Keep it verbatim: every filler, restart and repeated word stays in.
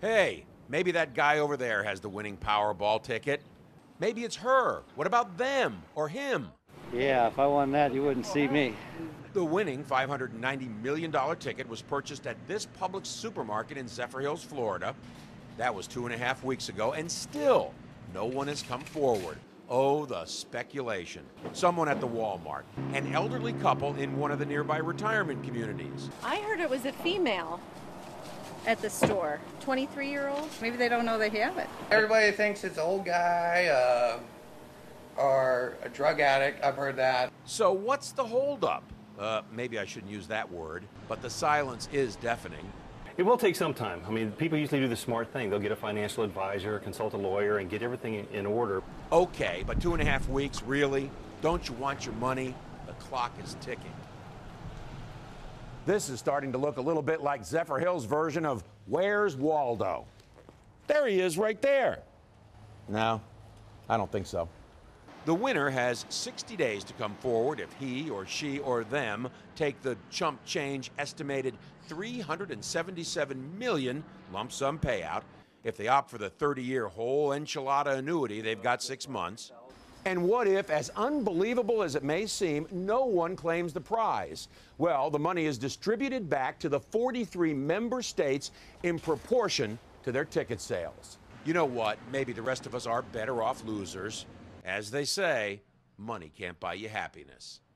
Hey, maybe that guy over there has the winning Powerball ticket. Maybe it's her. What about them or him? Yeah, if I won that, you wouldn't see me. The winning five hundred ninety million dollars ticket was purchased at this Publix supermarket in Zephyr Hills, Florida. That was two and a half weeks ago, and still no one has come forward. Oh, the speculation. Someone at the Walmart, an elderly couple in one of the nearby retirement communities. I heard it was a female at the store, twenty-three-year-old. Maybe they don't know they have it. Everybody thinks it's an old guy uh, or a drug addict. I've heard that. So what's the holdup? Uh, maybe I shouldn't use that word, but the silence is deafening. It will take some time. I mean, people usually do the smart thing. They'll get a financial advisor, consult a lawyer, and get everything in order. Okay, but two and a half weeks, really? Don't you want your money? The clock is ticking. This is starting to look a little bit like Zephyr Hills' version of Where's Waldo? There he is right there. No, I don't think so. The winner has sixty days to come forward if he or she or them take the chump change estimated three hundred seventy-seven million dollars lump sum payout. If they opt for the thirty-year whole enchilada annuity, they've got six months. And what if, as unbelievable as it may seem, no one claims the prize? Well, the money is distributed back to the forty-three member states in proportion to their ticket sales. You know what? Maybe the rest of us are better off losers. As they say, money can't buy you happiness.